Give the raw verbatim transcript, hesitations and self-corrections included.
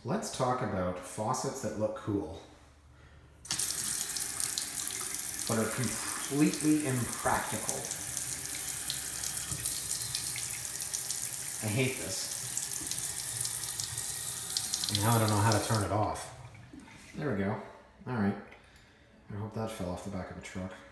Let's talk about faucets that look cool, but are completely impractical. I hate this. And now I don't know how to turn it off. There we go. All right. I hope that fell off the back of a truck.